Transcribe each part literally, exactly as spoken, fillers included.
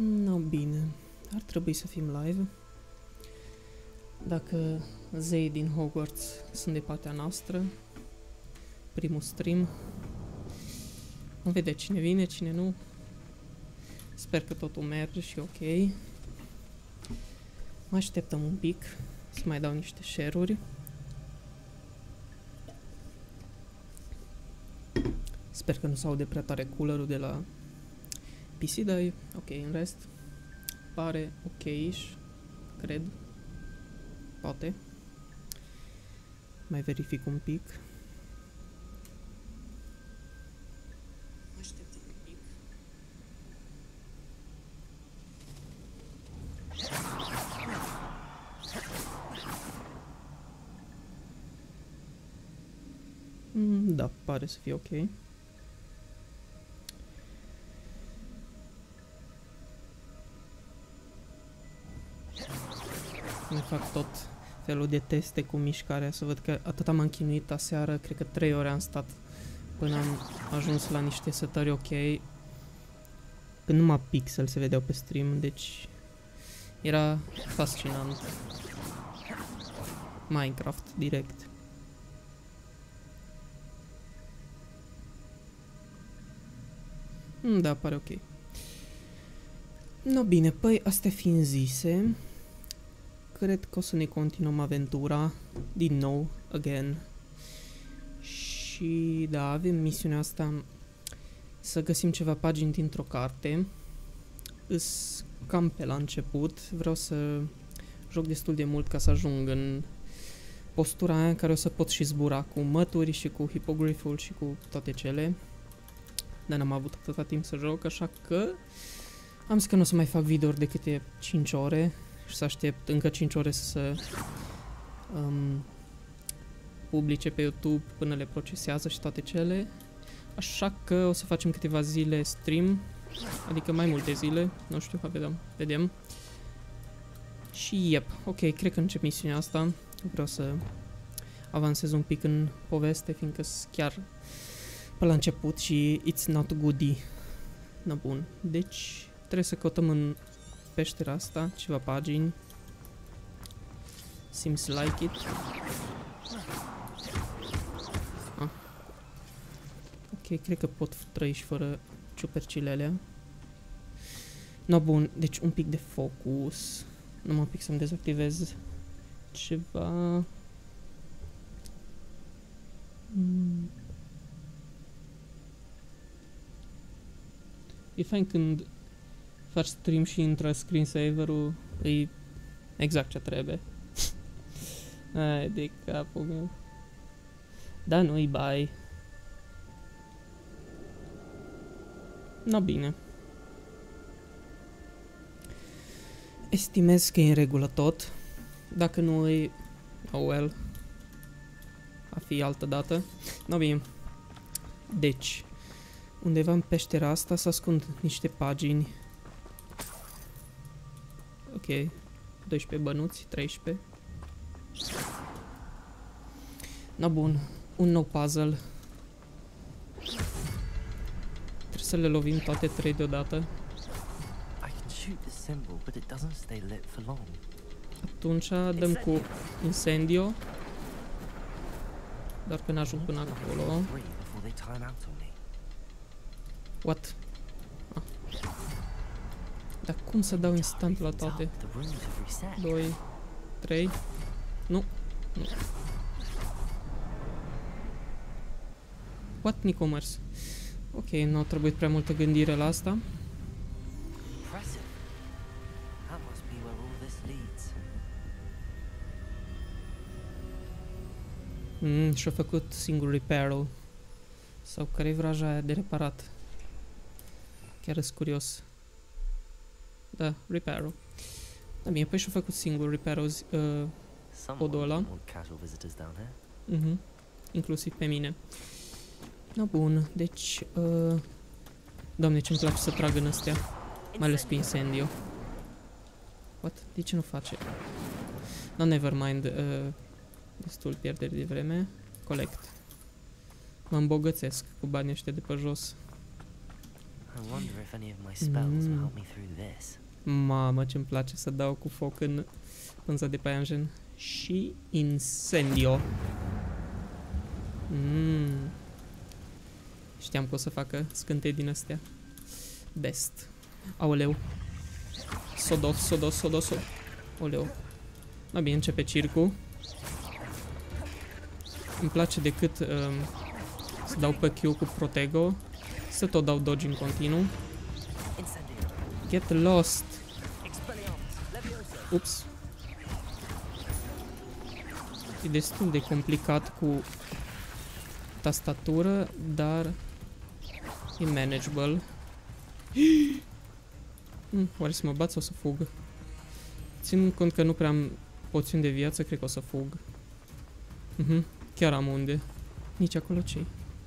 No, bine. Ar trebui să fim live. Dacă zei din Hogwarts sunt de partea noastră, primul stream, vom vedea cine vine, cine nu. Sper că totul merge și ok. Mai așteptăm un pic să mai dau niște share-uri. Sper că nu se aude prea tare cooler-ul de la P C, dar e ok în rest. Pare ok-ish, cred. Poate. Mai verific un pic. Așteptăm un pic. Mm, da, pare să fie ok. Mai fac tot felul de teste cu mișcarea, să văd că atât m-am chinuit aseară, cred că trei ore am stat până am ajuns la niște setări ok. Când numai pixel se vedeau pe stream, deci era fascinant. Minecraft direct. Mm, da, pare ok. No, bine, păi astea fiind zise, cred că o să ne continuăm aventura din nou, again. Și da, avem misiunea asta să găsim ceva pagini dintr-o carte. Îs cam pe la început, vreau să joc destul de mult ca să ajung în postura aia în care o să pot și zbura cu mături și cu hippogrifful și cu toate cele. Dar n-am avut atâta timp să joc, așa că am zis că nu o să mai fac videouri de câte cinci ore și să aștept încă cinci ore să se um, publice pe YouTube până le procesează și toate cele. Așa că o să facem câteva zile stream, adică mai multe zile, nu știu, vedem, vedem. Și yep, ok, cred că încep misiunea asta. Vreau să avansez un pic în poveste, fiindcă sunt chiar pe la început și it's not goodie. Na bun, deci trebuie să căutăm în peștera asta ceva pagini. Seems like it. Ah. Ok, cred că pot trăi și fără ciupercile alea. No, bun, deci un pic de focus. Numai un pic să-mi dezactivez ceva. Mm. E fain când faci stream și intră screensaver-ul, e exact ce trebuie. Hai de capul meu. Da, nu-i bai. No, bine. Estimez că e în regulă tot. Dacă nu e... Oh well. A fi altă dată. No, bine. Deci, undeva în peștera asta se ascund niște pagini. Ok. doisprezece bănuți, treisprezece. No, bun. Un nou puzzle. Trebuie să le lovim toate trei deodată. Atunci dăm cu incendio. Doar că n-ajung până acolo. What? Ah. Dar cum să dau instant la toate? doi, trei. Nu. Nu. What, Nicomers? Ok, nu a trebuit prea multă gândire la asta. Mm, și-a făcut singur repair-ul. Sau care-i vraja aia de reparat? Chiar sunt curios. Da, repair-ul. Da, bine, păi și-a făcut singur repair-ul uh, podul ăla. Mhm. Inclusiv pe mine. No, bun, deci... Uh, Doamne, ce-mi place să trag în astea. Mai ales cu incendio. What? De ce nu face? No, never mind. Uh, destul pierderi de vreme. Collect. Mă îmbogățesc cu banii ăștia de pe jos. I wonder if any of my spells will help me through this. Mamă, ce-mi place să dau cu foc în pânza de paianjen. Și incendio. Mm. Știam că o să facă scântei din astea. Best. Aoleu. Sodos, sodos, sodos, sodos. Aoleu. Da, bine, începe circul. Îmi place decât um, să dau pe Q cu Protego, să tot dau dodge în continuu. Get lost. Ups. E destul de complicat cu tastatură, dar e manageable. Hmm, oare să mă bat sau să fug? Ținând cont că nu prea am poțiuni de viață, cred că o să fug. Mhm, chiar am unde. Nici acolo ce-i?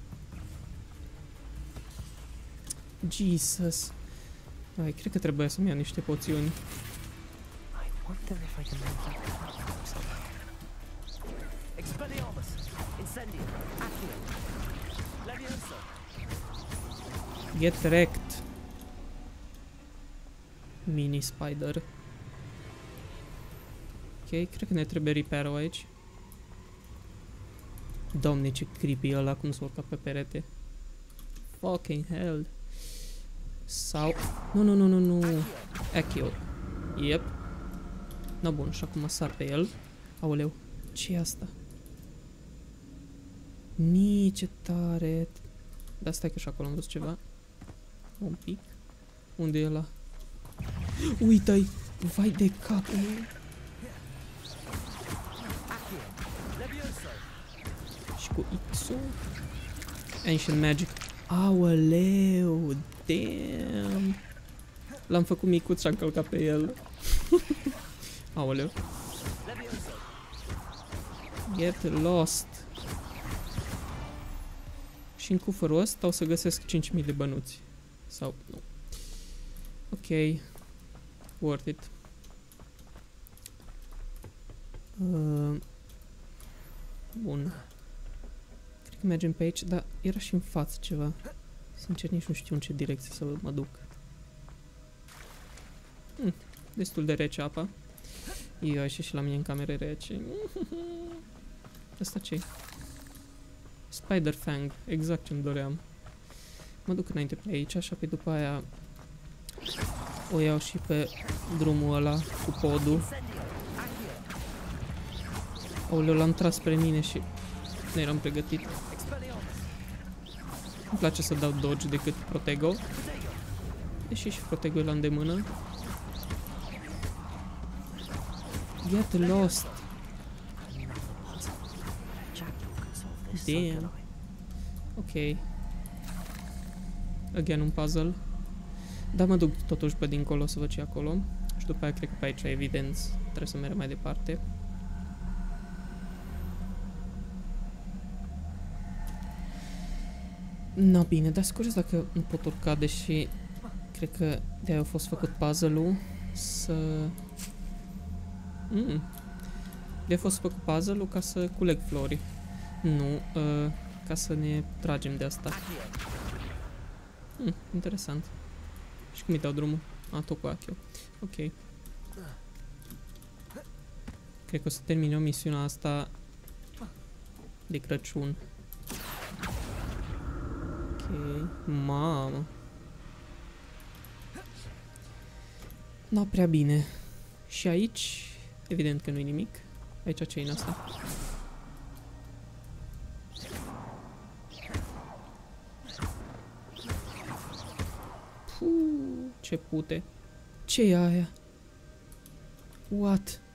Jesus. Ai, cred că trebuia să-mi iau niște poțiuni. Get wrecked. Mini spider. Ok, cred că ne trebuie repair aici. Doamne, ce creepy ăla cum s-a urcat pe perete. Fucking hell. Sau... Nu, nu, nu, nu, nu. Accio. Yep. No, bun, și acum sar pe el. Aoleu. Ce e asta? Nici tare. Dar stai că și acolo am văzut ceva. Un pic. Unde e ăla? Uită-i! Vai de capul meu! Și cu X-ul. Ancient Magic. Aoleu! Damn! L-am făcut micuț și am călcat pe el. Aoleu. Get lost. Și în cufărul ăsta o să găsesc cinci mii de bănuți. Sau nu. Ok. Worth it. Uh, bun. Cred că mergem pe aici, dar era și în față ceva. Sincer, nici nu știu în ce direcție să mă duc. Hmm, destul de rece apa. Eu așa și la mine în cameră rece. Asta ce-i? Spider Fang, exact ce-mi doream. Mă duc înainte pe aici, așa pe după aia o iau și pe drumul ăla cu podul. Aoleu, l-am tras spre mine și nu eram pregătit. Îmi place să dau dodge decât Protego. Deși și Protego e la îndemână. Get lost. Damn. Ok. Again un puzzle. Dar mă duc totuși pe dincolo să văd ce e acolo. Și după aia cred că pe aici, evident, trebuie să merg mai departe. No, bine, dar scurios dacă nu pot urca, deși cred că de-aia a fost făcut puzzle-ul să... Mm. De-aia a fost făcut puzzle-ul ca să culeg flori. Nu, uh, ca să ne tragem de asta. Mm, interesant. Și cum îi dau drumul? A, tot cu Accio. Ok. Cred că o să terminăm misiunea asta de Crăciun. Ok. Mamă. Nu prea bine. Și aici, evident că nu-i nimic. Aici ce-i în asta? Puh, ce pute. Ce e aia? What?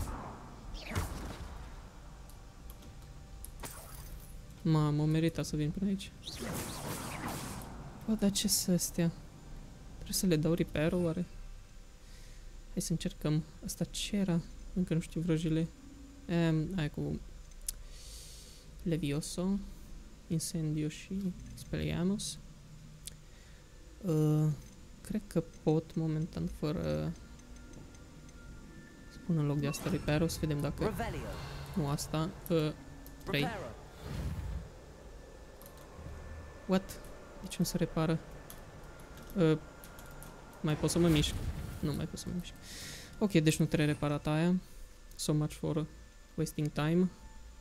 Mamă, merita să vin până aici. Bă, dar ce să astea? Trebuie să le dau repair-ul, oare? Hai să încercăm. Asta ce era? Încă nu știu vrăjile. Um, aia cu Levioso, Incendio și Expelliarmus. Uh, cred că pot momentan fără să pun în loc de asta repair-ul, să vedem dacă nu asta. Uh, trei. What? De ce nu se repară? Uh, mai pot să mă mișc? Nu mai pot să mă mișc. Ok, deci nu trebuie reparat aia. So much for wasting time.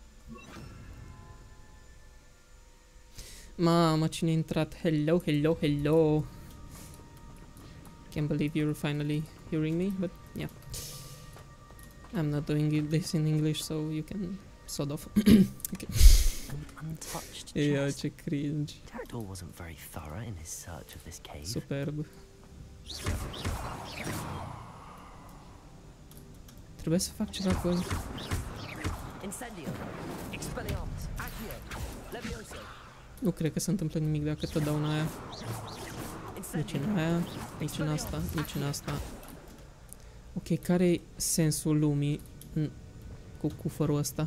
Mamă, cine a intrat? Hello, hello, hello. Can't believe you're finally hearing me, but yeah. I'm not doing this in English, so you can sort of. Okay. An untouched Yeah, chest. ce cringe. Terador wasn't very thorough in his search of this cave. Superb. Trebuie să fac ceva cu el. Incendio, Expelliarmus, Accio, Levioso. Nu cred că se întâmplă nimic dacă te dau în aia. Nici în aia, nici în asta, nici în asta. Ok, care-i sensul lumii în, cu cufărul ăsta?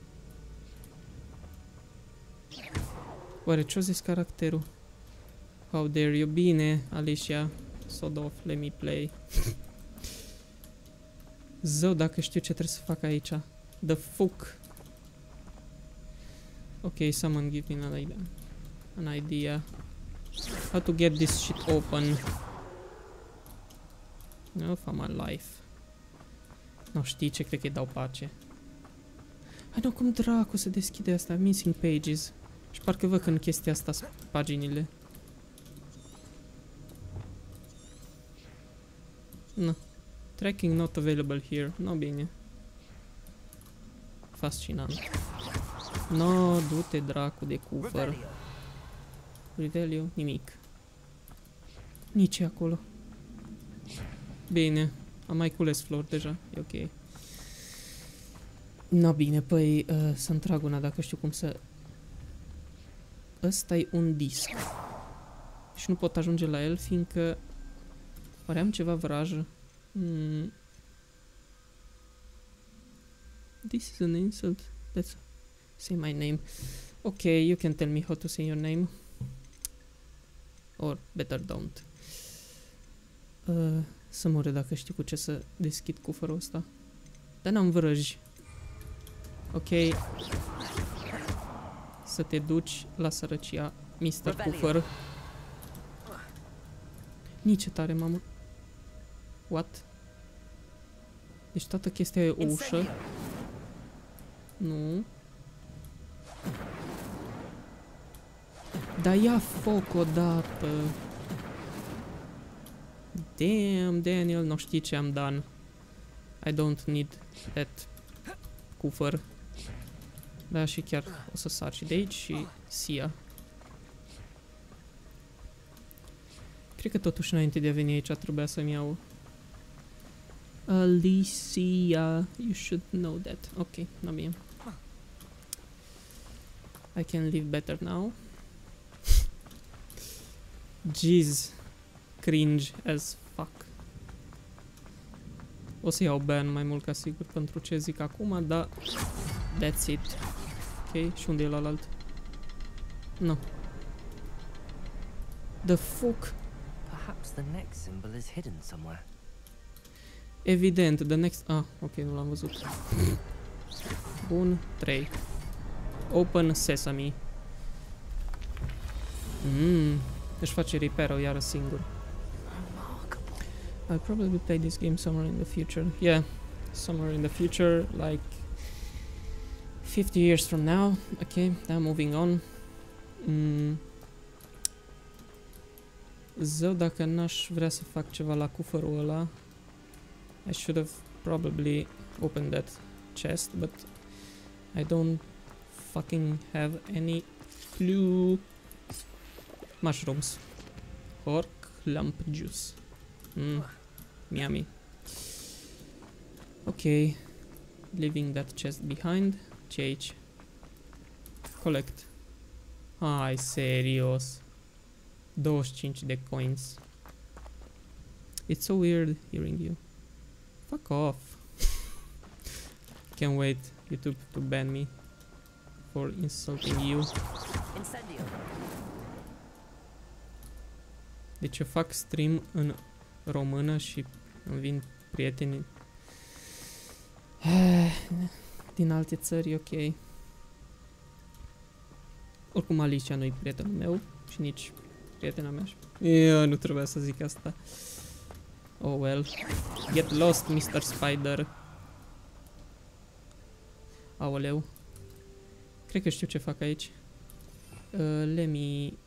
Oare ce-o zis caracterul? How dare you? Bine, Alicia. Sod off, let me play. Zău, dacă știu ce trebuie să fac aici. The fuck. Ok, someone give me an idea. An idea. How to get this shit open. No, for my life. Nu știi ce, cred că-i dau pace. Hai, nu, cum dracu se deschide asta? Missing pages. Și parcă văd că în chestia asta sunt paginile. Nu. Tracking not available here. Nu bine. Fascinant. No, du-te dracu de cufăr. Revelio, nimic. Nici acolo. Bine. Am mai cules flori deja. E ok. No, bine, păi uh, să-mi trag una dacă știu cum să... Ăsta-i un disc. Și nu pot ajunge la el, fiindcă... Oare am ceva vrajă? Hmm. This is an insult. Let's say my name. Ok, you can tell me how to say your name. Or better don't. Uh, să mor dacă știu cu ce să deschid cufărul ăsta. Dar n-am vrăji. Ok. Să te duci la sărăcia, mister Cufăr. Nici tare, mamă. What? Deci toată chestia e o ușă. Nu. Dar ia foc odată. Damn, Daniel, nu știi ce am done. I don't need that cufăr. Da, și chiar o să sar și de aici și Sia. Cred că totuși înainte de a veni aici trebuia să-mi iau Alicia, you should know that. Ok, n-am bine. I can live better now. Jeez. Cringe as fuck. O să iau ban mai mult ca sigur pentru ce zic acum, dar that's it. Ok, și unde e ălalt? No. The fuck? Perhaps the next symbol is hidden somewhere. Evident, the next... Ah, ok, nu l-am văzut. Bun, trei. Open sesame. Mmm, își face repair-ul iară singur. I'll probably play this game somewhere in the future. Yeah, somewhere in the future, like fifty years from now. Okay, now moving on. Mm. Zău, dacă n-aș vrea să fac ceva la cufărul ăla, I should have probably opened that chest, but I don't fucking have any clue. Mushrooms. Or clump juice. Mm. Yummy. Okay. Leaving that chest behind. Ce aici? Collect. Hai, serios. douăzeci și cinci de coins. It's so weird hearing you. Fuck off. Can't wait YouTube to ban me for insulting you. Incendio. Deci eu fac stream în română și îmi vin prietenii din alte țări, ok. Oricum Alicia nu-i prietenul meu și nici prietena mea. Eu nu trebuia să zic asta. Oh well. Get lost, mister Spider. Aoleu. Cred că știu ce fac aici. Uh, Lemmy...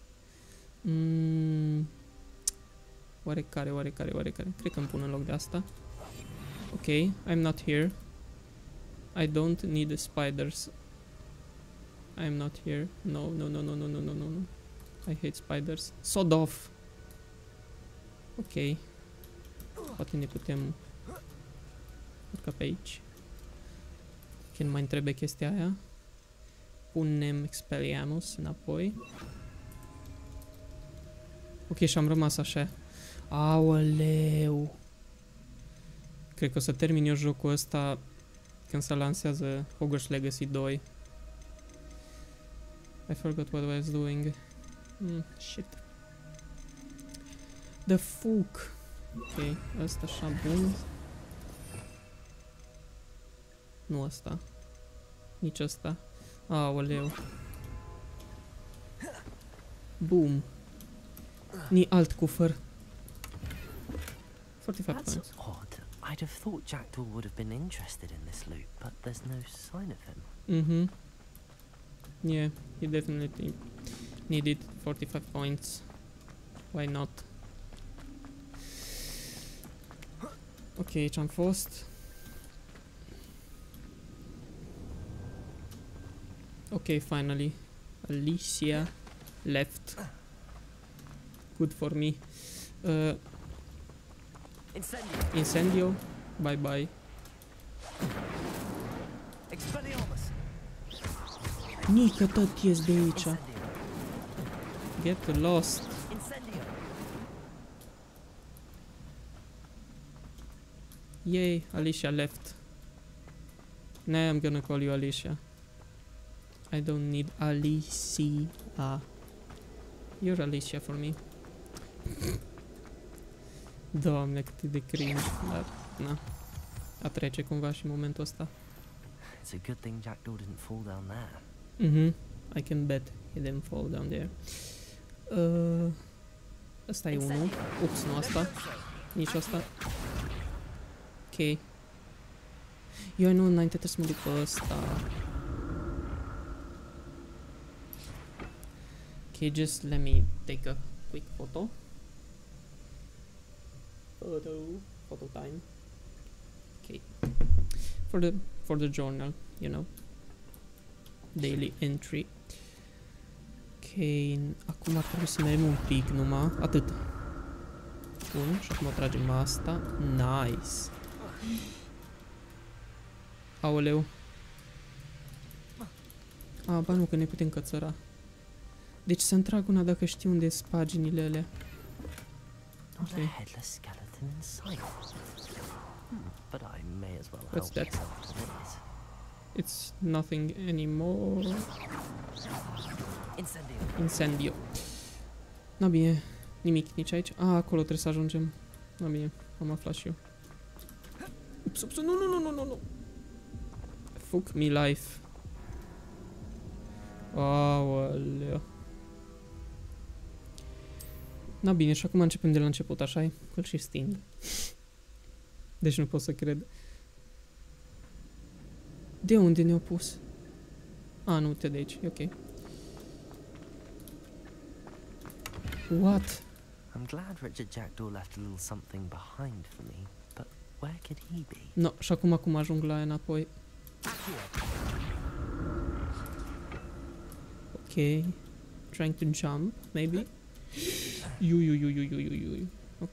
Mm, oarecare, oarecare, oarecare. Cred că îmi pun în loc de asta. Ok, I'm not here. I don't need the spiders. I'm not here. No, no, no, no, no, no, no, no, no. I hate spiders. Sod off! Ok. Poate ne putem urca pe aici. Ok, nu mai întrebe chestia aia. Punem Expelliarmus înapoi. Ok, și am rămas așa. Aoleu! Cred că o să termin eu jocul ăsta când se lansează Hogwarts Legacy doi. I forgot what I was doing. Mm, shit. The fuck. Ok, ăsta așa bun. Nu ăsta. Nici ăsta. Aoleu. Boom. Ni alt cufăr. forty-five That's points. odd. I'd have thought Jackdaw would have been interested in this loot, but there's no sign of him. Mm-hmm. Yeah, he definitely needed forty-five points. Why not? Ok, aici am fost. Ok, finally. Alicia left. Good for me. Uh, Incendio. Incendio. Bye bye. Expelliarmus. Nică tot ies de aici. Incendio. Get lost. Incendio. Yay, Alicia left. Now I'm gonna call you Alicia. I don't need Alicia. You're Alicia for me. Doamne, cât e de cringe, dar na. A trece cumva și momentul ăsta. It's a good thing Jackdaw didn't fall down there. Mhm. I can bet he didn't fall down there. Uh, Asta e unul. Ups, nu asta. Nici asta. Ok. Eu nu, înainte trebuie să mă duc pe ăsta. Ok, just let me take a quick photo. Photo. Photo time. Ok. For the, for the journal, you know. Daily entry. Ok, acum ar trebui să mergem un pic numai. Atât. Bun, și acum o tragem asta. Nice. Aoleu. A, ba nu, că ne putem cățăra. Deci să-mi trag una dacă știu unde sunt paginile alea. Not a Okay. headless skeleton in sight. Hmm, but I may as well What's help that? myself to this. It's nothing anymore. Incendio. Incendio. Na bine, nimic nici aici. A, acolo trebuie să ajungem. Na bine, am aflat și eu. Ups, ups, nu, nu, nu, nu, nu, nu. Fuck me life. Aoleu. Na bine, și acum începem de la început, așa-i? Că-l și sting. Deci nu pot să cred. De unde ne-au pus? A, nu, te de aici, e ok. What? I'm glad Richard Jackdaw left a little something behind for me, but where could he be? No, și acum cum ajung la aia înapoi? Accio. Ok. Trying to jump, maybe? Iu, iu, iu, iu, iu, iu, iu, iu. Ok.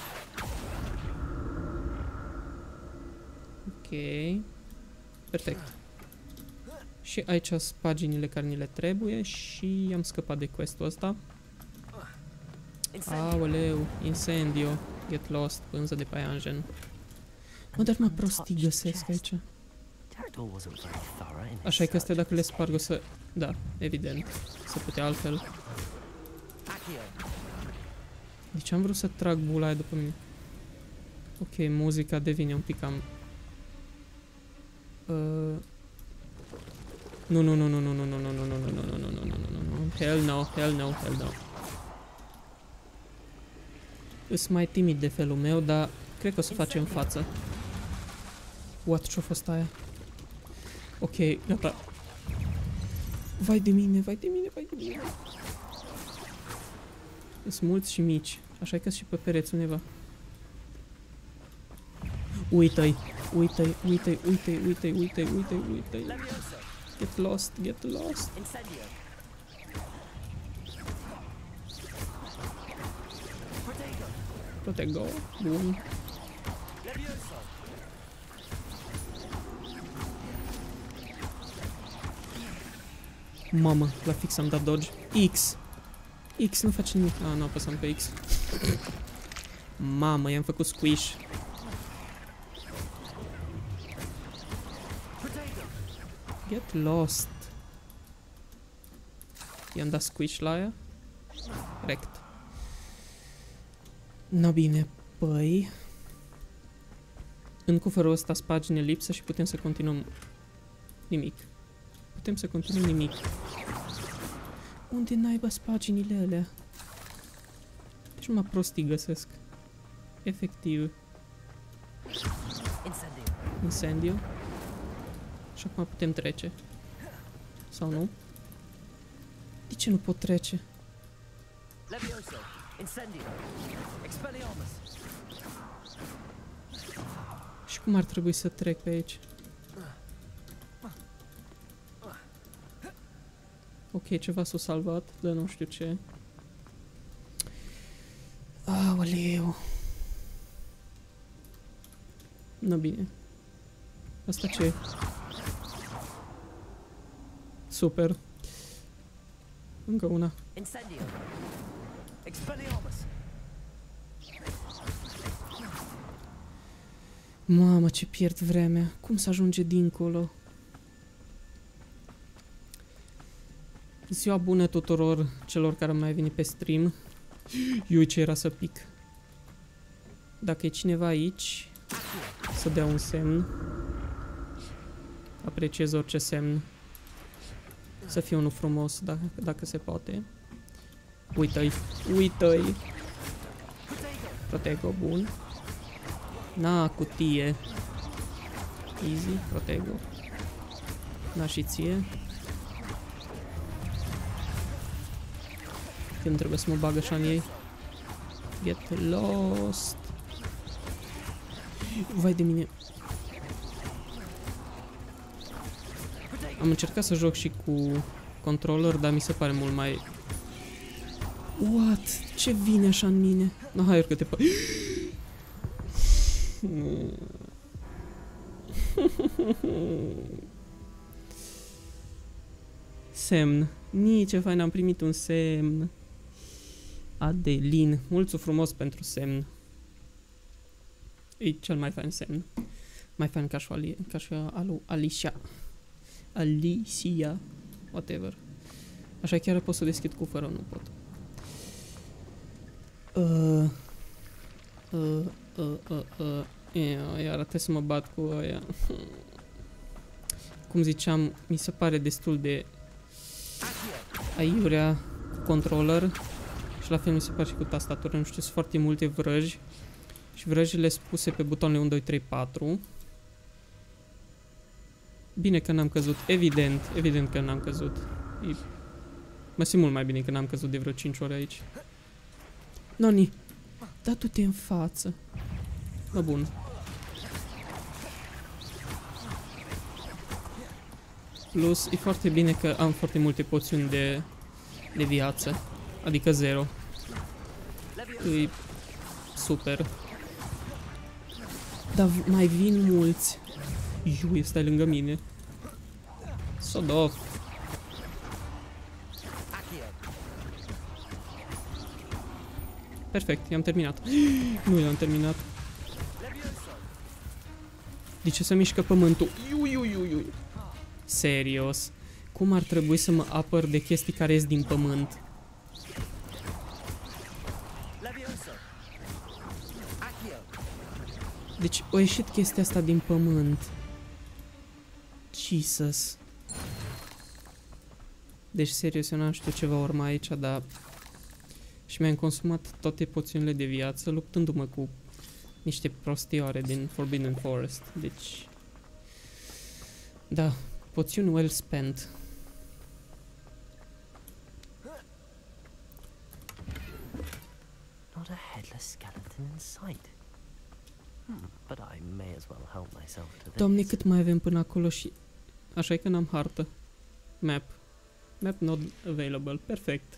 Ok. Perfect. Și aici sunt paginile care ni le trebuie și am scăpat de quest-ul ăsta. Incendio. Aoleu, incendio. Get lost, pânză de paianjen. Mă, dar mă prostii găsesc aici. Jackdaw wasn't very thorough in his Așa e că astea search dacă le of this sparg o să... Da, evident. Să putea altfel. Accio. Deci am vrut să trag bula aia după mine. Ok, muzica devine un pic cam... Uh... Nu, nu, nu, nu, nu, nu, nu, nu, nu, nu, nu, nu, nu, nu, nu, nu, nu, nu, nu, hell no, hell no, hell no. Îs mai timid de felul meu, dar cred că o să facem față. What? Ce-a fost aia? Ok, gata. Vai de mine, vai de mine, vai de mine. Sunt mulți și mici. Așa că și pe pereți undeva. Uită-i, uită-i, uită-i, uită-i, uită-i, uită-i, uită-i, uită-i. Get lost, get lost. Protego. Bun. Mamă, la fix am dat dodge. X. X nu face nimic. Ah, nu apăsam pe X. Mamă, i-am făcut squish. Get lost. I-am dat squish la aia. Rect. No, bine, păi... În cufărul ăsta spagine lipsă și putem să continuăm nimic. Putem să continuăm nimic. Unde naiba spaginile alea? Deci mă prostii găsesc. Efectiv. Incendiu. Și acum putem trece. Sau nu? De ce nu pot trece? Și cum ar trebui să trec pe aici? Ok, ceva s-a salvat, dar nu știu ce. Aoleu. Nu bine. Asta ce? Super. Încă una. Mamă, ce pierd vremea. Cum să ajunge dincolo? Ziua bună tuturor celor care au mai venit pe stream. Eu ce era să pic. Dacă e cineva aici, să dea un semn. Apreciez orice semn. Să fie unul frumos, dacă, dacă se poate. Uită-i, uită-i. Protego, bun. Na, cutie. Easy, protego. Na și ție. Când trebuie să mă bag așa în ei. Get lost. Vai de mine. Am încercat să joc și cu controller, dar mi se pare mult mai... What? Ce vine așa în mine? No, hai, urcă-te pe... Semn. Nici ce fain, am primit un semn. Adelin. Mulțumesc frumos pentru semn. E cel mai fain semn. Mai fain ca și, Ali, ca și alu, Alicia. Alicia. Whatever. Așa chiar pot să deschid cufărul, nu pot. Uh, uh, uh, uh, uh. Yeah, iar trebuie să mă bat cu aia. Cum ziceam, mi se pare destul de aiurea cu controller. Și la fel mi se pare și cu tastatură. Nu știu, sunt foarte multe vrăji. Și vrăjile spuse pe butoanele unu, doi, trei, patru. Bine că n-am căzut. Evident, evident că n-am căzut. E... Mă simt mult mai bine că n-am căzut de vreo cinci ori aici. Noni, da tu te în față. Mă, bun. Plus, e foarte bine că am foarte multe poțiuni de, de viață. Adică zero. E super. Dar mai vin mulți. Iu, stai lângă mine. Sod off. Perfect, i-am terminat. Nu i-am terminat. De ce se mișcă pământul? Iu, iu, iu, iu. Serios. Cum ar trebui să mă apăr de chestii care ies din pământ? Deci, a ieșit chestia asta din pământ. Jesus. Deci, serios, eu n-am știut ce va urma aici, dar... Și mi-am consumat toate poțiunile de viață luptându-mă cu niște prostioare din Forbidden Forest. Deci... Da, poțiuni well spent. Not a headless skeleton in sight. Hmm, but I may as well help myself to this. Doamne, cât mai avem până acolo și... Așa e că n-am hartă. Map. Map not available. Perfect.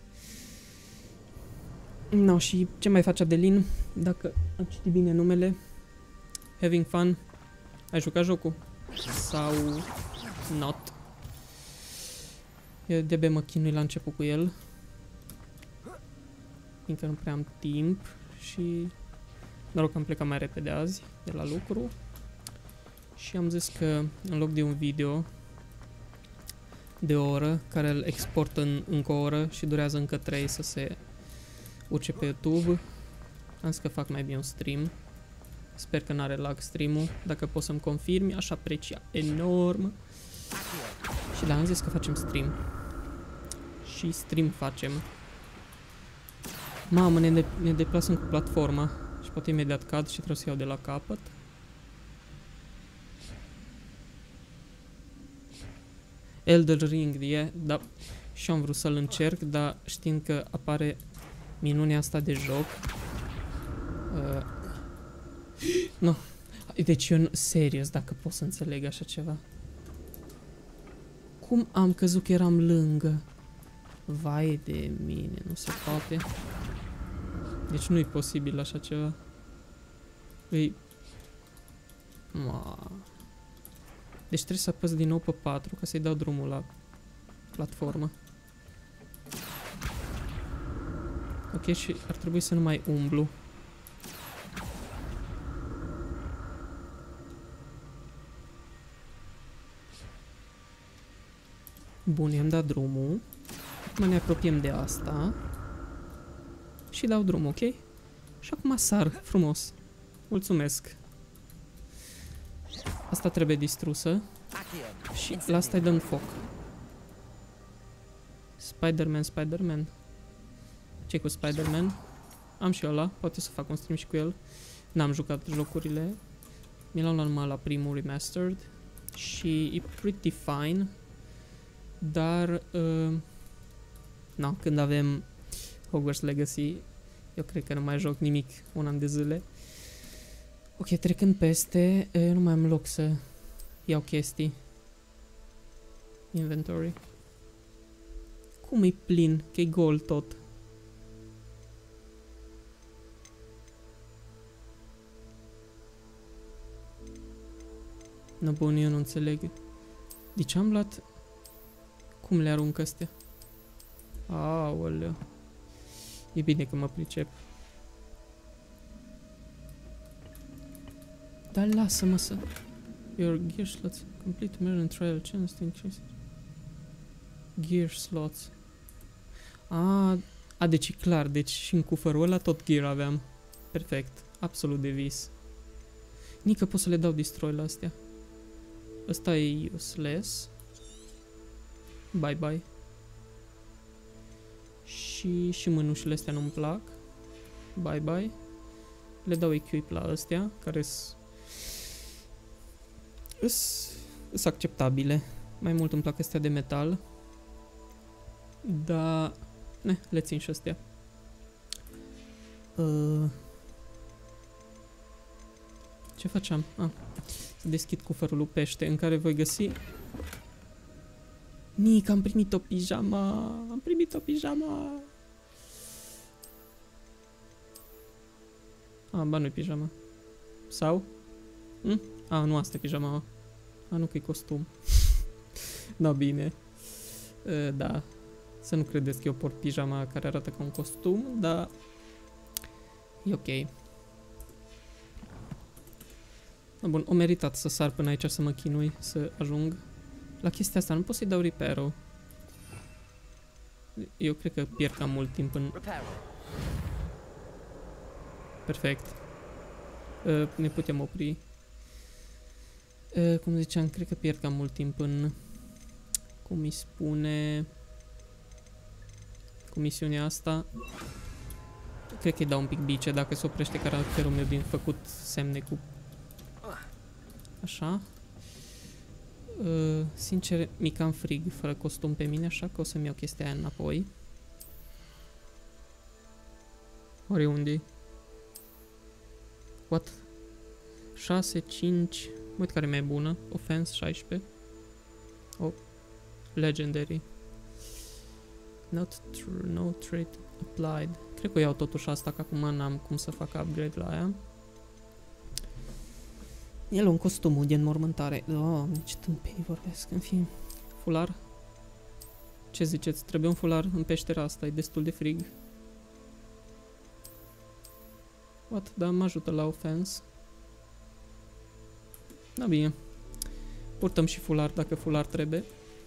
No, și ce mai face Adeline? Dacă am citit bine numele. Having fun. Ai jucat jocul? Sau... not? Eu de-abia mă chinui la început cu el. Fiindcă nu prea am timp și... Noroc că am plecat mai repede azi de la lucru. Și am zis că în loc de un video de o oră, care îl export în încă o oră și durează încă trei să se urce pe YouTube, am zis că fac mai bine un stream. Sper că n-are lag stream-ul. Dacă poți să-mi confirmi, aș aprecia enorm. Și da, am zis că facem stream. Și stream facem. Mamă, ne, de ne deplasăm cu platforma. Și poate imediat cad și trebuie să iau de la capăt. Elden Ring, e, da. Și am vrut să-l încerc, dar știind că apare minunea asta de joc. Uh, nu. Deci eu, serios, dacă pot să înțeleg așa ceva. Cum am căzut că eram lângă? Vai de mine, nu se poate. Deci nu-i posibil așa ceva. Îi... Ma. Deci trebuie să apăs din nou pe patru ca să-i dau drumul la platformă. Ok, și ar trebui să nu mai umblu. Bun, i-am dat drumul. Acum ne apropiem de asta. Și dau drumul, ok? Și acum sar frumos. Mulțumesc. Asta trebuie distrusă. Și la asta îi dăm foc. Spider-Man, Spider-Man. Ce cu Spider-Man? Am și ăla, poate să fac un stream și cu el. N-am jucat jocurile. Mi l-am luat numai la primul remastered. Și e pretty fine. Dar... Uh, no, când avem Hogwarts Legacy, eu cred că nu mai joc nimic un an de zile. Ok, trecând peste, eu nu mai am loc să iau chestii. Inventory. Cum e plin? Că e gol tot. No, bun, eu nu înțeleg. De ce am luat... Cum le arunc astea? Aoleu. E bine că mă pricep. Dar lasă-mă să... Your gear slots. Complete Merlin Trial Chance to increase... Gear slots. A, a, deci e clar. Deci și în cufărul ăla tot gear aveam. Perfect. Absolut de vis. Nică pot să le dau destroy la astea. Ăsta e useless. Bye bye. Și, și mânușile astea nu-mi plac. Bye bye. Le dau equip la astea, care sunt sunt acceptabile. Mai mult îmi plac astea de metal. Dar ne, le țin și astea. Uh, ce facem? Ah, să deschid cufărul lui pește în care voi găsi... Nic, am primit o pijama! Am primit o pijama! Ah, ba, nu-i pijama. Sau? Hm? Ah, nu, asta e pijama. Ah, nu, că e costum. Da, bine. Uh, da. Să nu credeți că eu port pijama care arată ca un costum, dar... E ok. Da, bun, o meritat să sar până aici să mă chinui, să ajung. La chestia asta nu pot să-i dau repair-ul. Eu cred că pierd cam mult timp în... Perfect. Uh, ne putem opri. Uh, cum ziceam, cred că pierd cam mult timp în... Cum îi spune... cu misiunea asta. Cred că îi dau un pic bice dacă se oprește caracterul meu din făcut semne cu... Așa. Uh, sincer, mi cam frig fără costum pe mine, așa că o să-mi iau chestia aia înapoi. Ori unde? What? șase, cinci... Uite care e mai bună. Offense șaisprezece. Oh. Legendary. Not tr no trait applied. Cred că o iau totuși asta, că acum n-am cum să fac upgrade la aia. El un costumul din mormântare. Oh, ce tâmpenii vorbesc. În fine. Fular. Ce ziceți? Trebuie un fular în peștera asta. E destul de frig. What? Da, mă ajută la offense. Da, bine. Purtăm și fular dacă fular trebuie.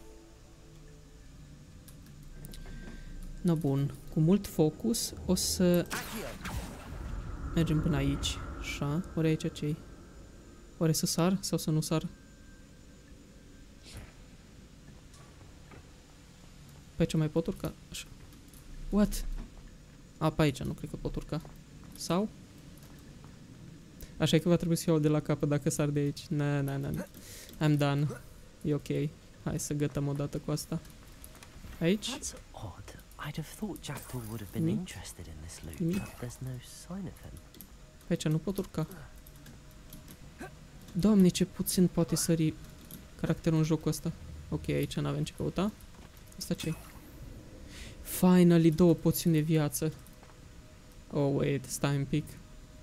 No, bun. Cu mult focus o să mergem până aici. Așa. Ori aici ce-i? Oare să sar sau să nu sar? Pe aici mai pot urca? Așa. What? A, pe aici nu cred că pot urca. Sau? Așa e că va trebui să iau de la capăt dacă sar de aici. Na, na, na, na. I'm done. E ok. Hai să gătăm o dată cu asta. Aici? That's odd. I'd have thought Jackdaw would have been Mm. interested in this loot, Mm. but there's no sign of him. Pe aici nu pot urca. Doamne, ce puțin poate sări caracterul în jocul ăsta. Ok, aici n-avem ce căuta. Asta ce-i? Finally, două poțiuni de viață. Oh, wait, stai un pic.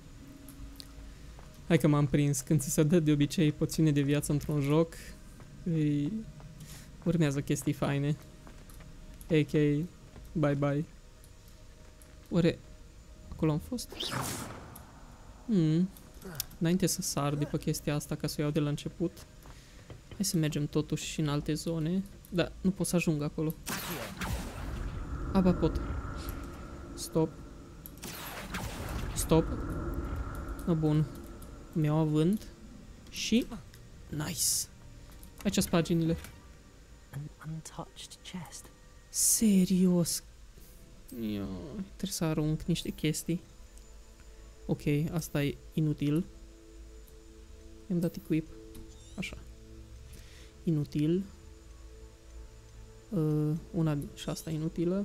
Hai că m-am prins. Când ți se dă de obicei poțiune de viață într-un joc, îi... urmează chestii faine. A K A bye-bye. Oare acolo am fost? Hmm. Înainte să sar după chestia asta ca să o iau de la început, hai să mergem totuși și în alte zone. Da, nu pot să ajung acolo. Aba pot. Stop. Stop. No, bun. Îmi iau avânt. Și... Nice. Aici sunt paginile. An untouched chest. Serios. Ia, trebuie să arunc niște chestii. Ok, asta e inutil. I-am dat equip. Așa. Inutil. Uh, una și asta inutilă.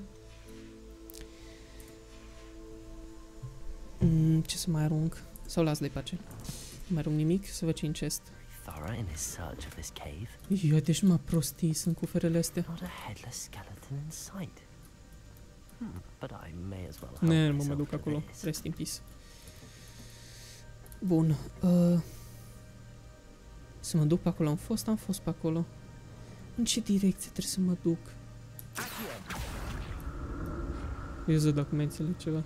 Mm, ce să mai arunc? Sau las de pace. Nu mai arunc nimic, să văd ce în chest. Thorough in his search of this cave. Ia, deci mă prostii sunt cuferele astea. Not a headless skeleton in sight. Hmm, but I may as well help Ne, nu mă myself duc to acolo. this. Rest in peace. Bun. Uh, să mă duc pe acolo. Am fost? Am fost pe acolo. În ce direcție trebuie să mă duc? Iuză dacă mai înțeleg ceva.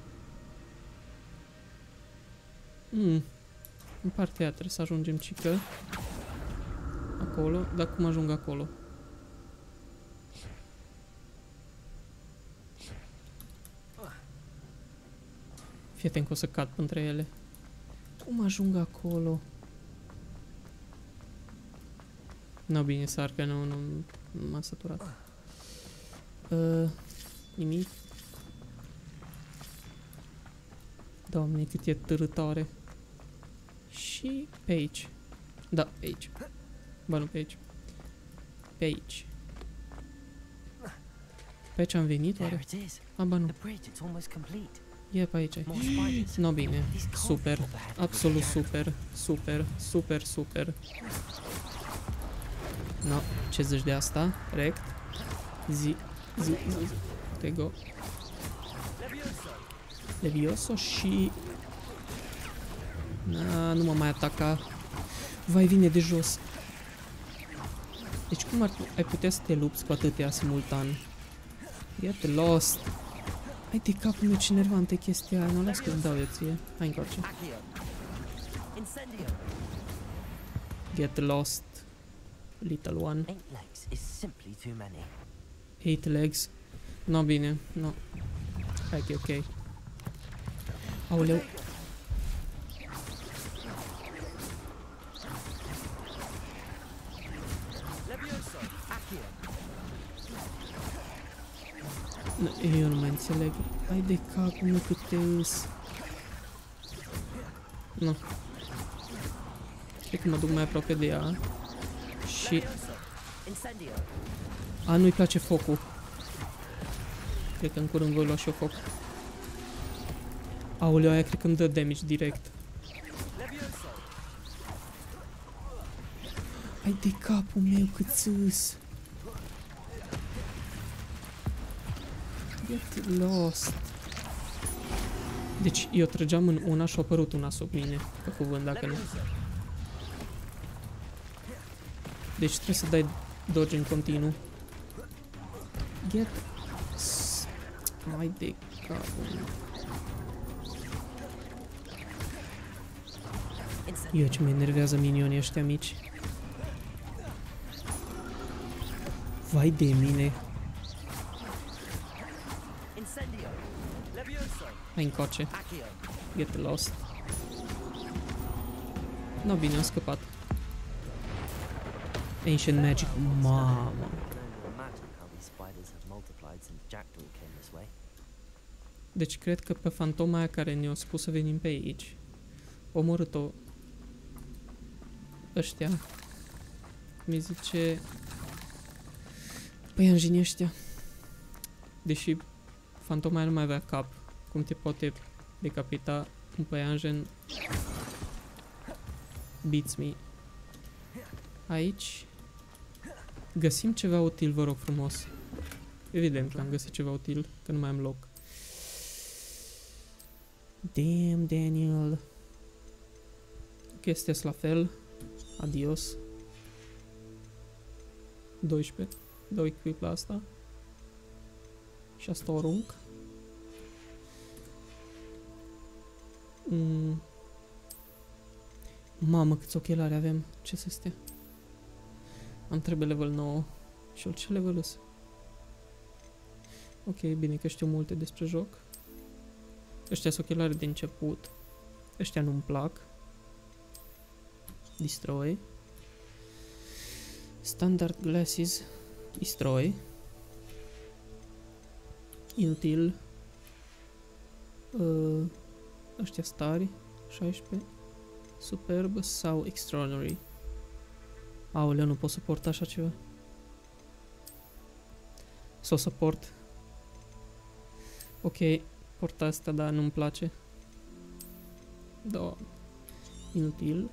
Mm. În partea aia trebuie să ajungem cică. Acolo. Dar cum ajung acolo? Fii atent că o să cad între ele. Cum ajung acolo? Nu, bine, sar că nu, nu m-a săturat. Uh, nimic. Doamne, cât e târătoare. Și pe aici. Da, pe aici. Ba nu, pe aici. Pe aici. Pe aici am venit, There oare? it is. A, ba nu. The bridge, it's almost complete. E pe aici. More spiders. No, bine. These can't Super. be what the heck of a Absolut jackdaw. super. Super. Super, super. No, ce zici de asta? Rect. Zi. Zi. Zi. zi. Te go. Levioso și... Na, nu mă mai ataca. Vai, vine de jos. Deci cum ar, ai putea să te lupți cu atâtea simultan? Get lost. Hai de capul meu, ce nervantă e chestia aia. Nu las că îți dau eu ție. Hai încoace. Accio. Incendio. Get lost. Little one. Eight legs is simply too many. Eight legs. No, bine. No. Hai că e ok. Aoleu. Levioso. Accio. Eu nu mai înțeleg. Hai de capul meu cât te îs. Nu. Cred că mă duc mai aproape de ea. Și... A, nu-i place focul. Cred că în curând voi lua și eu foc. Aoleu, aia cred că îmi dă damage direct. Hai de capul meu cât sus. Get lost. Deci eu trăgeam în una și a apărut una sub mine. Pe cuvânt, dacă nu. Deci trebuie să dai dodge în continuu. Get... Hai de capul meu. Eu ce mă enervează minionii ăștia mici. Vai de mine. Hai încoace. Get lost. No, bine, am scăpat. Ancient Magic. Mamă. Deci cred că pe fantoma aia care ne-a spus să venim pe aici, omorât-o ăștia. Mi zice păianjenii ăștia. Deși fantoma aia nu mai avea cap. Cum te poate decapita un păianjen? Beats me. Aici găsim ceva util, vă rog frumos. Evident că am găsit ceva util, că nu mai am loc. Damn, Daniel. Chestia la fel. Adios. doisprezece. Dau equip la asta. Și asta o arunc. Mm. Mamă, câți ochelari avem. Ce să stea? Am trebuie level nouă. Și eu ce level îs? Ok, bine că știu multe despre joc. Ăștia sunt ochelari de început. Ăștia nu-mi plac. Destroy. Standard glasses. Destroy. Inutil. Uh, ăștia stari. șaisprezece. Superb sau extraordinary. Aoleu, nu pot suporta așa ceva. Sau suport. Ok, porta asta, dar nu-mi place. Da. Inutil.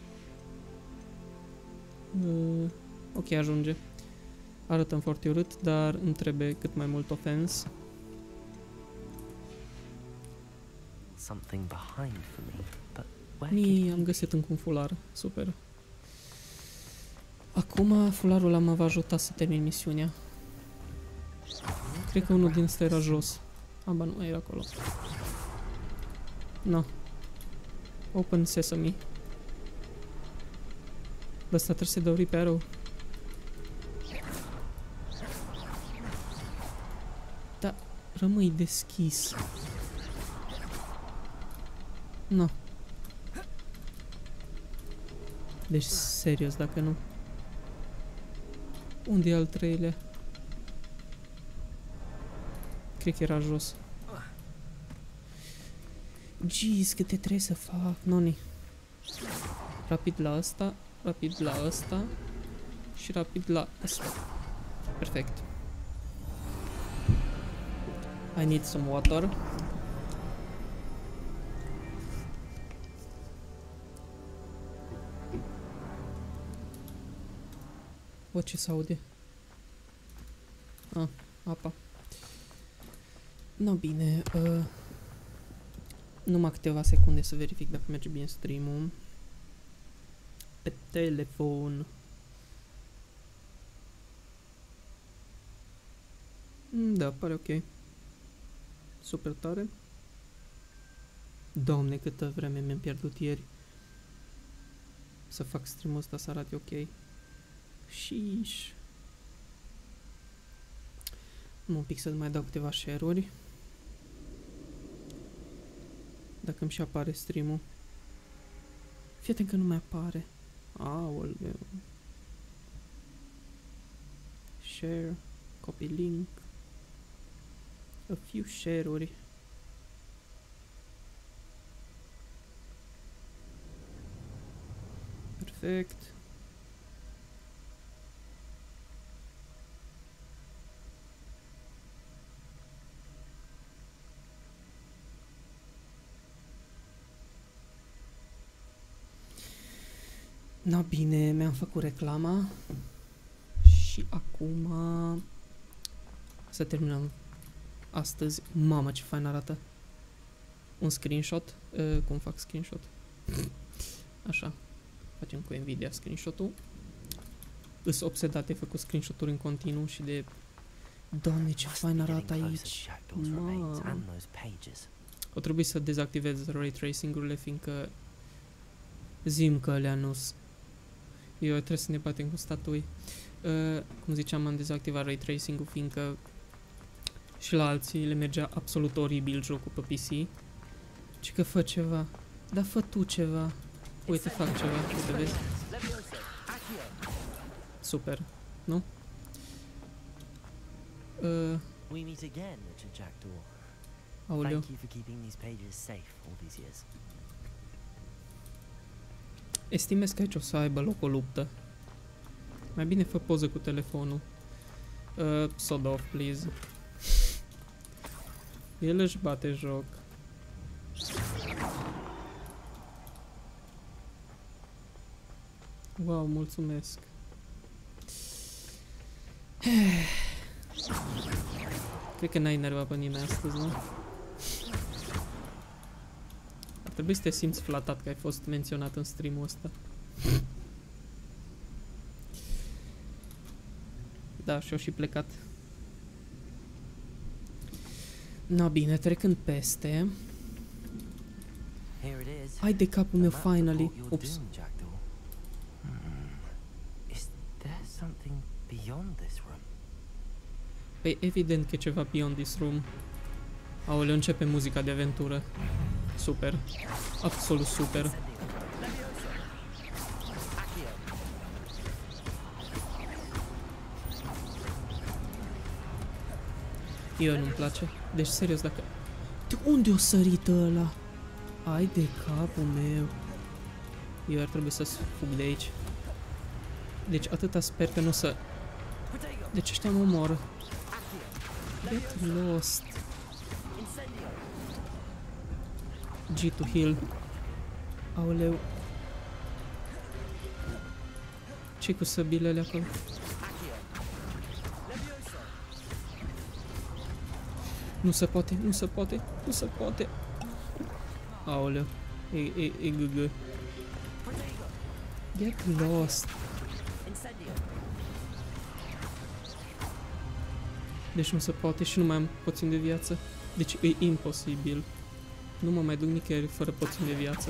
Uh, ok, ajunge. Arătăm foarte urât, dar îmi trebuie cât mai mult ofens. Something behind for me, but where Mie, am găsit încă un fular. Super. Acum fularul ăla mă va ajuta să termin misiunea. Cred că unul din ăsta era jos. Aba, nu mai era acolo. No. Open sesame. Bă, ăsta trebuie să dau repair-ul. Da, rămâi deschis. No. Deci, serios, dacă nu. Unde e al treilea? Cred că era jos. Jeez, câte trebuie să fac, noni. Rapid la asta, rapid la asta și rapid la asta. Perfect. I need some water. O, ce s-aude? Ah, apa. No, bine. Uh, numai câteva secunde să verific dacă merge bine stream-ul. Pe telefon. Mm, da, pare ok. Super tare. Doamne, câtă vreme mi-am pierdut ieri. Să fac stream-ul ăsta să arate ok. Sheesh. Un pic să mai dau câteva share-uri. Dacă îmi și apare stream-ul. Fii atent că nu mai apare. Aoleu. Share. Copy link. A few share-uri. Perfect. Na bine, mi-am făcut reclama și acum să terminăm astăzi. Mamă, ce fain arată! Un screenshot. Uh, cum fac screenshot? Așa. Facem cu Nvidia screenshot-ul. Îs obsedat de făcut screenshot-uri în continuu și de... Doamne, ce fain arată aici! Mamă! O trebuie să dezactivez ray tracing-urile, fiindcă zim că alea nu-s. Eu trebuie să ne batem cu statui. Uh, cum ziceam, am dezactivat ray tracing-ul, fiindcă și la alții le mergea absolut oribil jocul pe P C. Și că fă ceva. Dar fă tu ceva. Uite, fac ceva. Uite, vezi? Super. Nu? Uh, We meet again, Richard Jackdaw. aoleu. Thank you for keeping these pages safe all these years. Estimez că aici o să aibă loc o luptă. Mai bine fă poză cu telefonul. Uh, sod off, please. El își bate joc. Wow, mulțumesc. Cred că n-ai enervat pe nimeni astăzi, nu? Ar trebui să te simți flatat că ai fost menționat în stream-ul ăsta. Da, și-au și plecat. Na bine, trecând peste. Here it is. Hai de capul meu, finally. Ups. Hmm. Is there something beyond this room? Păi evident că e ceva beyond this room. Aoleu, începe muzica de aventură. Super. Absolut super. Eu nu-mi place. Deci, serios, dacă... De unde o sărit ăla? Ai de capul meu. Eu ar trebui să fug de aici. Deci, atâta sper că nu o să... Deci ăștia mă omoră. Get lost. G to heal. Aoleu. Ce cu săbilele acolo? Nu se poate, nu se poate, nu se poate. Aoleu. E, e, e gg. Get lost. Deci nu se poate și nu mai am puțin de viață. Deci e imposibil. Nu mă mai duc nicăieri fără puțin de viață.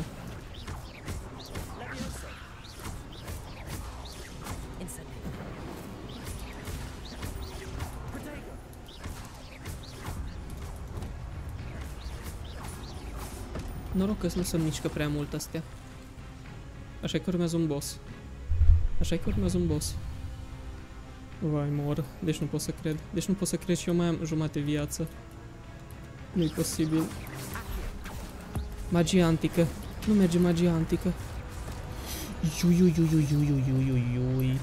Noroc că nu se mișcă prea mult astea. Așa că urmează un boss. Așa că urmează un boss. Vai, mor. Deci nu pot să cred. Deci nu pot să cred și eu mai am jumate viață. Nu-i posibil. Magie antică. Nu merge magie antică. Iui, iui, iui, iui, iui, iui, iui, iui.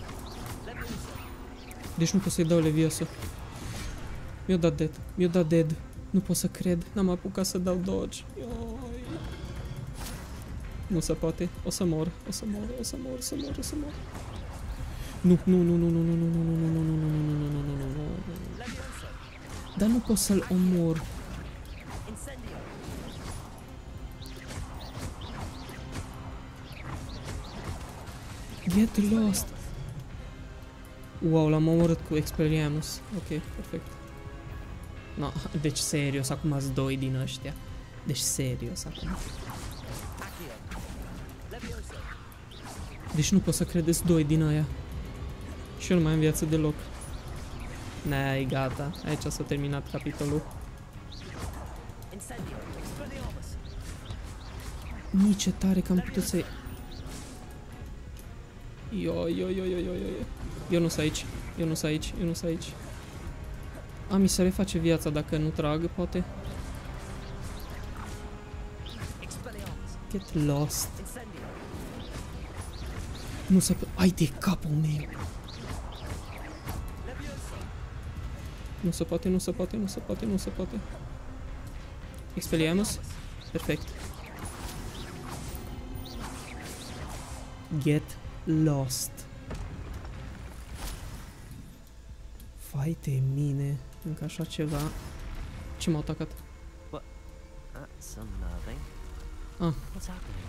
Deci nu pot să-i dau Levioso. Mi-o dat dead. Mi-o dat dead. Nu pot să cred. N-am apucat să dau dodge. Ioi. Nu se poate. O să mor. O să mor. O să mor. O să mor. O să mor. Nu, nu, nu, nu, nu, nu, nu, nu, nu, nu, nu, nu, nu, nu, nu, nu, nu, nu. Dar nu pot să-l omor. Get lost. Wow, l-am omorât cu Expelliarmus. Ok, perfect. No, deci serios, acum ați doi din ăștia. Deci serios acum. Deci nu pot să credeți doi din aia. Și eu nu mai am viață deloc. Na, e gata. Aici s-a terminat capitolul. Nici ce tare că am putut să-i... Yo, yo, yo, yo, yo, yo, yo. Eu nu sunt aici. Eu nu sunt aici. Eu nu sunt aici. A, mi se reface viața dacă nu trag, poate. Get lost. Nu se poate. Ai de capul meu. Nu se poate, nu se poate, nu se poate, nu se poate. Expelliarmus? Perfect. Get lost. Vai de mine, încă așa ceva. Ce m-a atacat? That's unnerving. Ah. What's happening?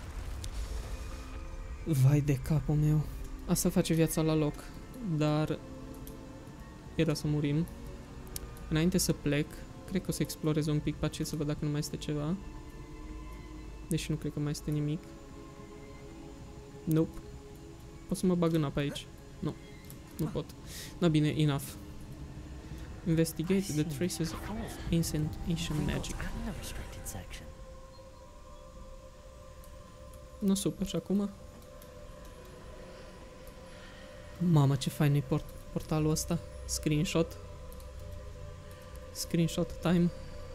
Vai de capul meu. Asta face viața la loc. Dar era să murim. Înainte să plec, cred că o să explorez un pic pe aceea să văd dacă nu mai este ceva. Deși nu cred că mai este nimic. Nope. Pot să mă bag în apă aici? Nu. Nu pot. Na bine, enough. Investigate the traces of ancient, ancient magic. Nu super și acum? Mamă, ce fain e port portalul ăsta. Screenshot. Screenshot time.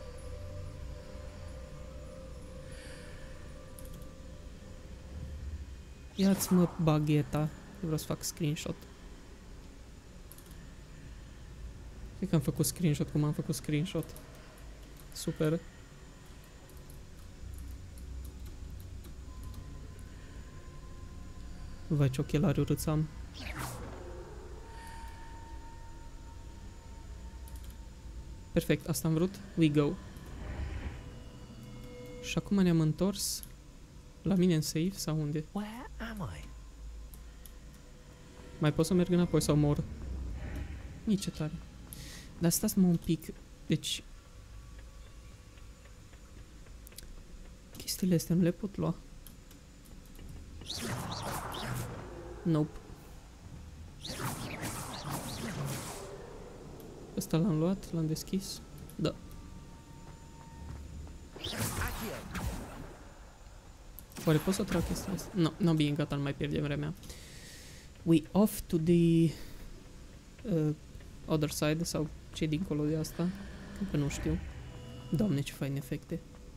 Ia-ți mă bagheta. Eu vreau să fac screenshot. Cred că am făcut screenshot cum am făcut screenshot. Super. Vai, ce ochelari urâți am. Perfect, asta am vrut. We go. Și acum ne-am întors la mine în safe sau unde? Where am I? Mai pot să merg înapoi sau mor? Nici tare. Dar stați-mă un pic. Deci... chestiile astea nu le pot lua. Nope. Ăsta l-am luat, l-am deschis. Da. Oare pot să trag chestia asta? Nu, no, bine, gata, nu mai pierdem vremea. We off to the uh, other side, sau ce dincolo de asta? Cred că nu știu. Doamne, ce fain efecte.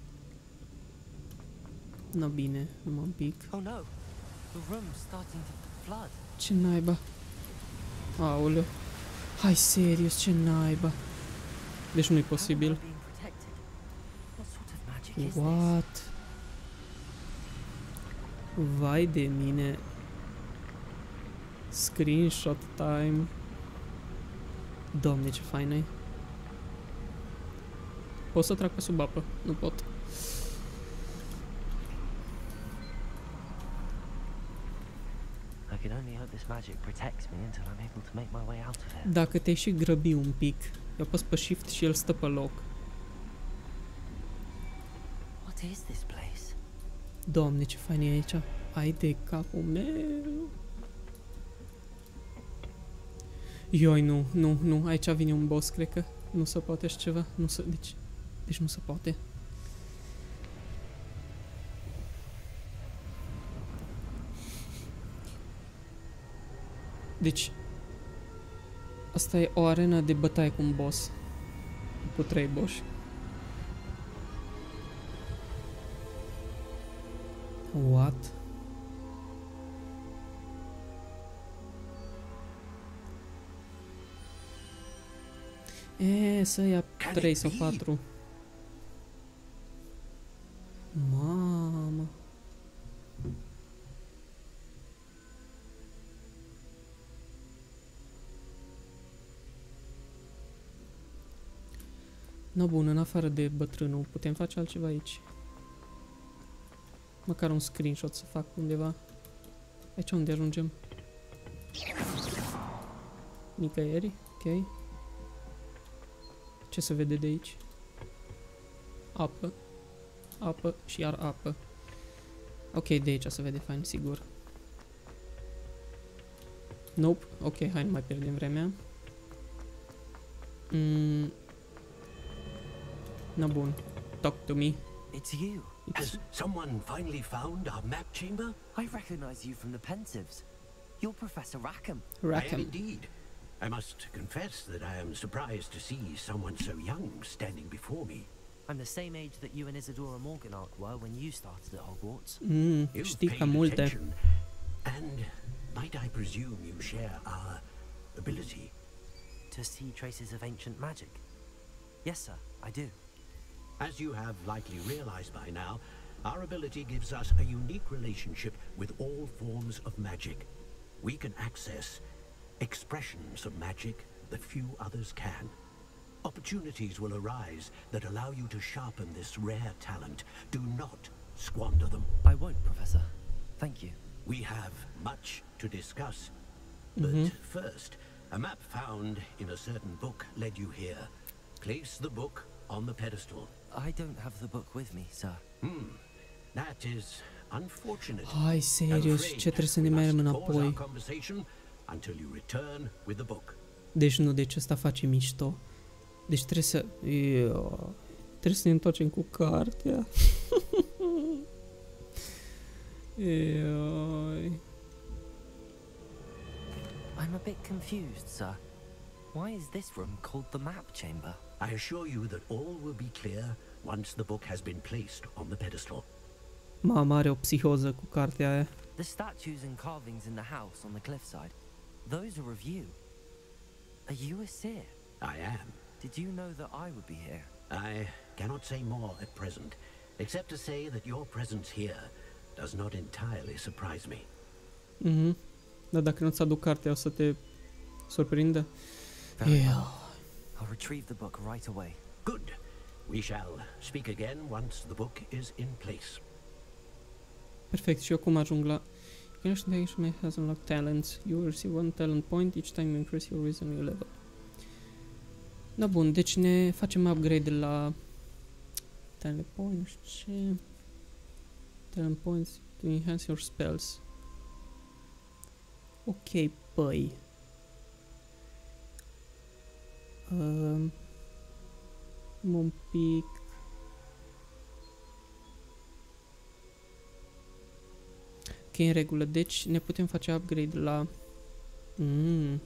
No, bine, numai un pic. Oh no, the room's starting to flood. Ce naiba? Aoleu. Hai, serios, ce naiba? Deci nu e posibil. What? Vai de mine. Screenshot time. Doamne, ce fain e. Pot să trag pe sub apă? Nu pot. Dacă te-ai și grăbi un pic, eu apăs pe shift și el stă pe loc. What is this place? Doamne, ce fain e aici. Ai de capul meu. Ioi, nu, nu, nu. Aici vine un boss, cred că. Nu se poate așa ceva. Nu se, deci, deci nu se poate. Deci, asta e o arenă de bătaie cu un boss. Cu trei boși. What? E, să ia trei sau patru. Mamă. No, bun, în afară de bătrânul, putem face altceva aici. Măcar un screenshot să fac undeva. Aici unde ajungem? Nicăieri, ok. Ce se vede de aici? Apă. Apă și iar apă. Ok, de aici se vede fain, sigur. Nope. Ok, hai, nu mai pierdem vremea. Mm. No, bun. Talk to me. It's you. It's... Has someone finally found our map chamber? I recognize you from the Pensieves. You're Professor Rackham. I am Rackham. indeed. I must confess that I am surprised to see someone so young standing before me. I'm the same age that you and Isadora Morganach were when you started at Hogwarts. Mm, You've știi paid cam multe. attention, and might I presume you share our ability? To see traces of ancient magic. Yes, sir, I do. As you have likely realized by now, our ability gives us a unique relationship with all forms of magic. We can access expressions of magic that few others can. Opportunities will arise that allow you to sharpen this rare talent. Do not squander them. I won't, Professor. Thank you. We have much to discuss. But Mhm. first, a map found in a certain book led you here. Place the book on the pedestal. I don't have the book with me, sir. Hmm. That is unfortunate. Hai, I'm serios, afraid ce trebuie să ne we mergem must pause our înapoi. conversation until you return with the book. Deci nu, deci ăsta face mișto. Deci trebuie să... Io, trebuie să ne întoarcem cu cartea. Ioi. I'm a bit confused, sir. Why is this room called the map chamber? I assure you that all will be clear once the book has been placed on the pedestal. Mama are o psihoză cu cartea aia. The statues and carvings in the house on the cliffside, those are of you. Are you a seer? I am. Did you know that I would be here? I cannot say more at present, except to say that your presence here does not entirely surprise me. Mhm. Dar dacă nu-ți aduc cartea, o să te surprindă? Very well. Yeah. I'll retrieve the book right away. Good. We shall speak again once the book is in place. Perfect, și eu cum ajung la... Collection has unlocked talents. You will receive one talent point each time you increase your wisdom level. Da, bun, deci ne facem upgrade la... Talent point, nu știu ce... Talent points to enhance your spells. Ok, păi... Um, un pic... Ok, în regulă. Deci ne putem face upgrade la... Mm.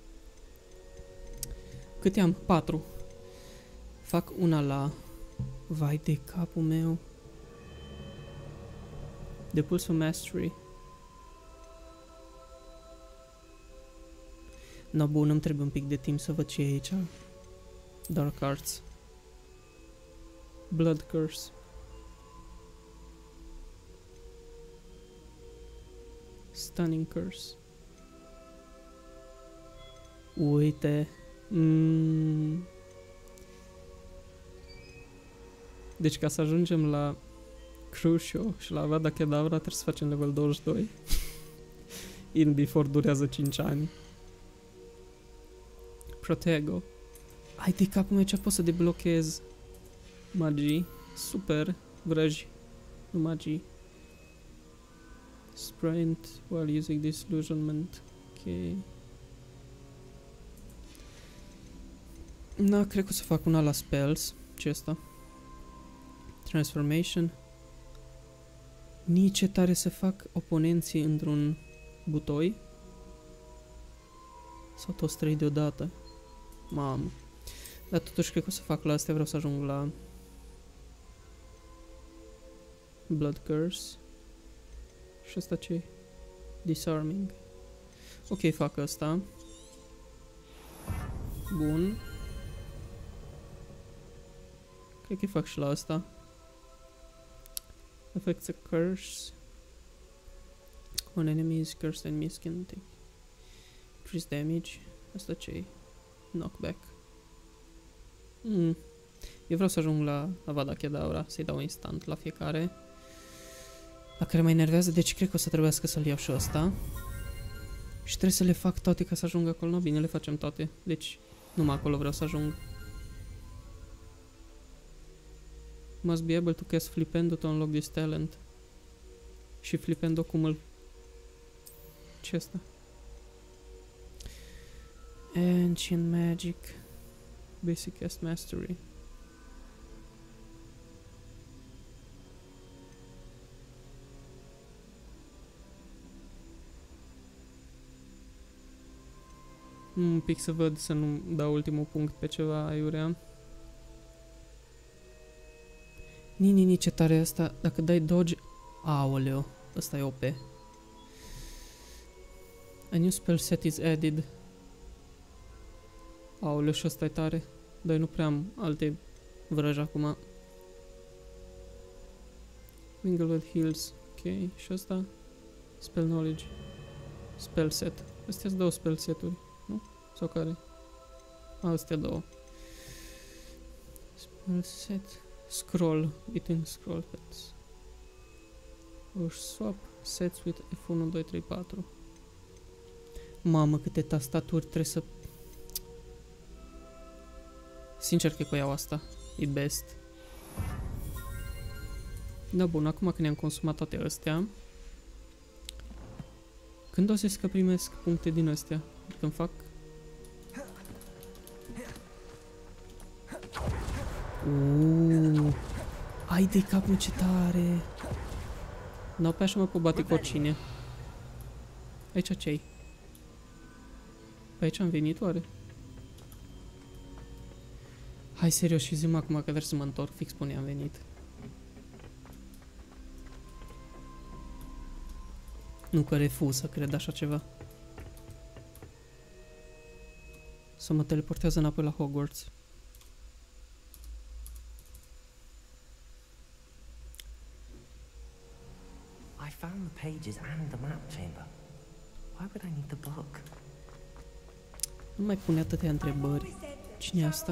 Câte am? patru. Fac una la... Vai de capul meu. The Pulse of Mastery. No, bun, îmi trebuie un pic de timp să văd ce e aici. Dark Arts. Blood Curse. Stunning Curse. Uite. Mm. Deci ca să ajungem la Crucio și la Avada Kedavra trebuie să facem level douăzeci și doi. In before durează cinci ani. Protego. Hai de capul meu, ce pot să deblochez magii. Super. Vrăji. Nu magii. Sprint while using disillusionment. Ok. Da, cred că o să fac una la spells. Ce asta? Transformation. Nici ce tare să fac oponenții într-un butoi. Sau toți trei deodată. Mamă. Dar totuși cred că o să fac la astea. Vreau să ajung la Blood Curse. Și asta ce? Disarming. Ok, fac asta. Bun. Cred că fac și la asta. Affects a curse. On enemies, cursed enemies can take increase damage. Asta ce-i? Knockback. Mm. Eu vreau să ajung la Avada Kedavra, să-i dau instant la fiecare. La care mă enervează, deci cred că o să trebuiască să-l iau și ăsta. Și trebuie să le fac toate ca să ajung acolo. No, bine, le facem toate. Deci, numai acolo vreau să ajung. Must be able to cast Flipendo to unlock this talent. Și Flipendo cum îl... Ce asta? Ancient Magic. Basic Cast Mastery. Un pic să văd să nu dau ultimul punct pe ceva aiurea. Nini, nici ce tare asta. Dacă dai dodge... Aoleo, ăsta e O P. A new spell set is added. Aoleu, și ăsta e tare. Dar eu nu prea am alte vrăji acum. Winglewood Hills. Ok, și ăsta? Spell knowledge. Spell set. Astea-s două spell seturi, nu? Sau care? A, astea două. Spell set. Scroll. Between scroll pets. Or swap sets with F unu, doi, trei, patru. Mamă, câte tastaturi trebuie să... Sincer că cu iau asta. E best. Da, bun, acum că ne-am consumat toate astea, când o să că primesc puncte din astea? Când fac? Uuuu, ai de capul ce tare! N-au pe așa mă pot bate cu oricine. Aici ce-i? Pe aici am venit oare? Hai serios și zi-mă acum că trebuie să mă întorc, fix pune am venit. Nu că refuz să cred așa ceva. Să mă teleportează înapoi la Hogwarts. I found the pages and the map chamber. Why would I need the book? Nu mai pune atâtea întrebări. Cine e asta?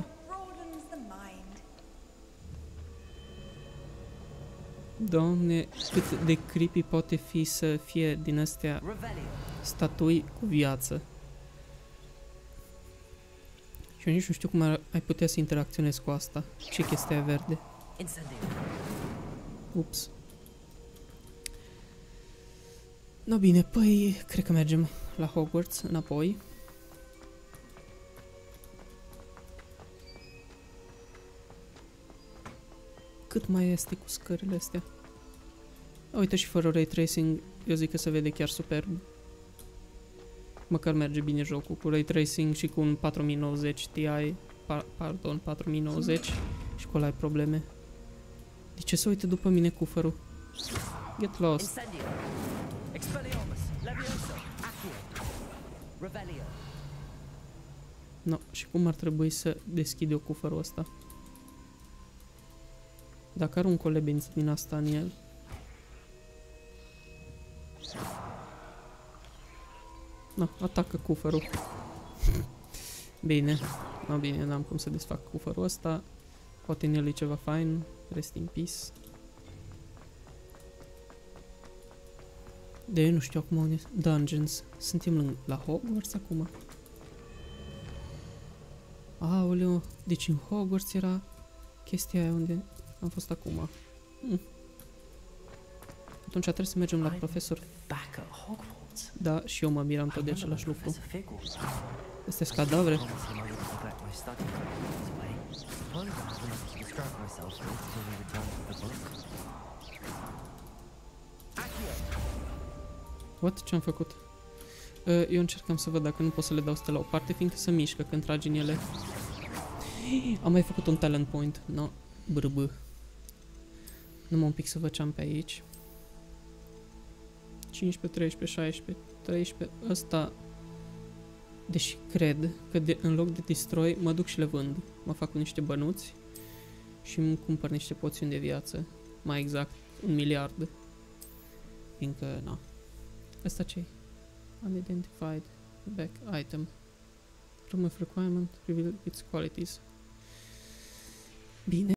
Doamne, cât de creepy poate fi să fie din astea statui cu viață. Și eu nici nu știu cum ar, ai putea să interacționezi cu asta. Ce chestia verde? Ups. No bine, păi cred că mergem la Hogwarts înapoi. Cât mai este cu scările astea? A, uite, și fără ray tracing, eu zic că se vede chiar superb. Măcar merge bine jocul cu ray tracing și cu un patru mii nouăzeci Ti, pa pardon, patru mii nouăzeci, și cu ăla ai probleme. De ce se uite după mine cufărul? Get lost. No, și cum ar trebui să deschid eu cufărul ăsta? Dacă are un colebinț din asta în el. No, atacă cufărul. Bine. No, bine, n-am cum să desfac cufărul ăsta. Poate în el e ceva fain. Rest in peace. De eu nu știu acum unde... Dungeons. Suntem la Hogwarts acum? Aoleu, deci în Hogwarts era chestia aia unde am fost acum. Mm. Atunci trebuie să mergem la profesor. Da, și eu mă miram tot de același lucru. Astea-s cadavre? What? Ce-am făcut? Uh, eu încercam să văd dacă nu pot să le dau astea la o parte, fiindcă se mișcă când tragi în ele. Am mai făcut un talent point. No, brb. Numai un pic să văd ce am pe aici. cincisprezece, treisprezece, șaisprezece, treisprezece. Ăsta, deși cred că de, în loc de destroy mă duc și le vând. Mă fac cu niște bănuți și îmi cumpăr niște poțiuni de viață. Mai exact, un miliard. Fiindcă, na. Ăsta ce-i? Unidentified back item. Room of requirement, reveal its qualities. Bine.